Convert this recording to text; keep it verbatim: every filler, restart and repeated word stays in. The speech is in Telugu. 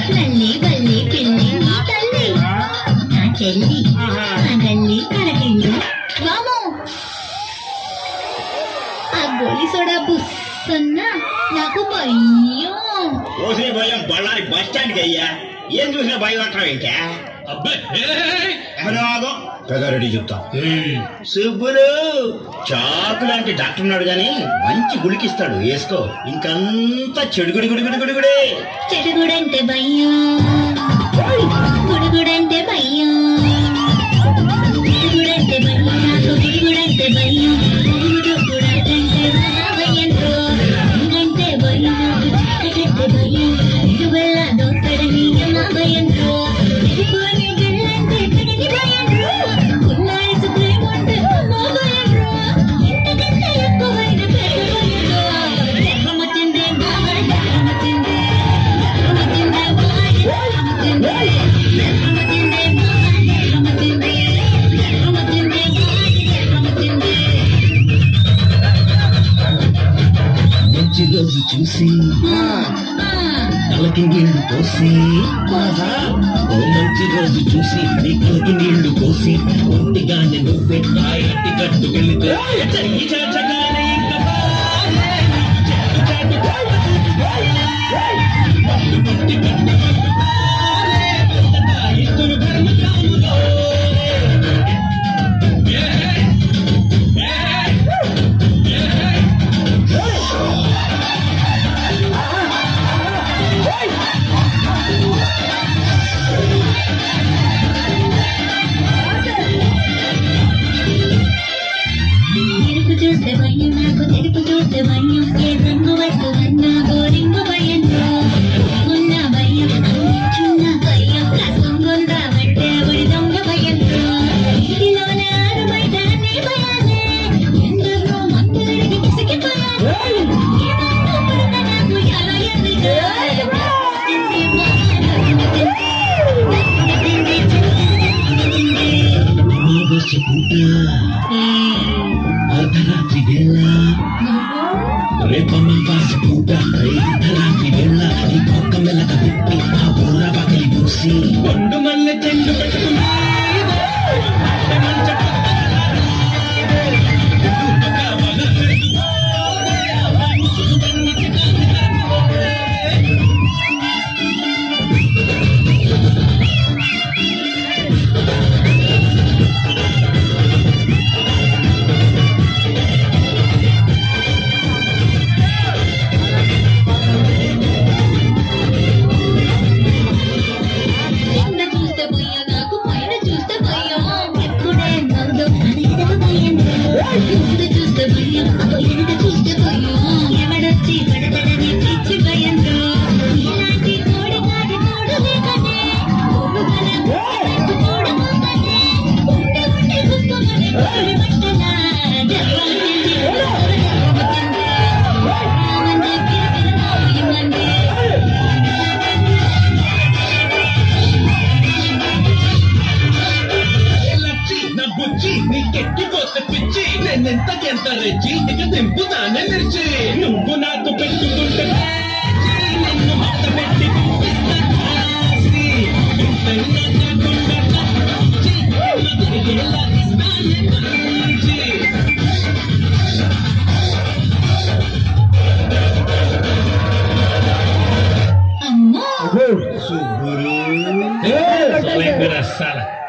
నల్లి బల్లి పిల్లి నీ తల్లి నా చెల్లి నా గల్లి కరకిండు వామో ఆ గోలి సోడా బుస్సన్నా నాకు భయం ఓసే భయం బళ్ళారి బస్ స్టాండ్కి అయ్యా ఏం చూసినా భయం అంటావు ఇంకా పెదారెడ్డి చెప్తా సుబ్బులు చాకు లాంటి డాక్టర్ ఉన్నాడు గాని మంచి గుడికిస్తాడు వేసుకో ఇంకంతా చెడుగుడి గుడి గుడి గుడి గుడి చెడుగుడంటే భయం గుడుగుడంటే భయం గుడుగుడంటే భయం నాకు గుడుగుడంటే భయం గుడుగుడంటే భయం గంటే భయం గంటే భయం ఇటువల్ల దోస్తడని అమ్మ భయం ఎదుకొని వెళ్ళంటే కడిగి భయం ఉన్నారి సుప్రీం అంటే అమ్మ భయం ఇంతకంటే ఎక్కువైన పెద్ద భయం జన్మతిందే బాగా జన్మతిందే జన్మతిందే బాగా జన్మతిందే జన్మతిందే బాగా జన్మతిందే జన్మతిందే బాగా జన్మతిందే మంచి రోజు చూసి కలకి నీళ్లు పోసి ఓ మంచి రోజు చూసి నీ కలకి నీళ్లు పోసి ఒంటిగానే నువ్వే తాయట్టి కట్టు వెళితే ఎరుపు చూస్తే భయం నాకు తెలుపు చూస్తే భయం ఏ రంగు వస్తువన్నా గోరింగు భయం ఉన్న భయం చిన్న భయం రసంగుందామంటే ఒడి దొంగ భయం ఇంటిలోన ఆరు బయట అన్ని భయాలే ఎందరో మందులడిగి పిసికిపోయాను ఏమన్నా పడక నాకు ఎలా ఎందుకు అర్ధరాత్రి వేళ రేపమ్మ వాసి పూట అర్ధరాత్రి వేళ ఈ పక్క మెల్లక విప్పి ఆ బోర పగిలి పూసి కొండు మల్లె చెండు పెట్టుకున్నా ముందు చూస్తే భయం వెనుక చూస్తే భయం ఎవడొచ్చి పడతడని పిచ్చి భయం ఇలాంటి కోడి కాడి తోడు లేకనే తోడుకోకనే ఉండే ఉండే గుర్తుమని కోడి పట్టలా జన్మతింది జన్మతింది రామంది గిరిగిరి రామంది బుచ్చి నీకెక్కిపోతే పిచ్చి నేనెంతకెంత రెచ్చి ఇక దింపుతానే నిలిచి నువ్వు నాతో పెట్టుకుంటే నిన్ను మాట పెట్టి అమ్మో సుబ్బులు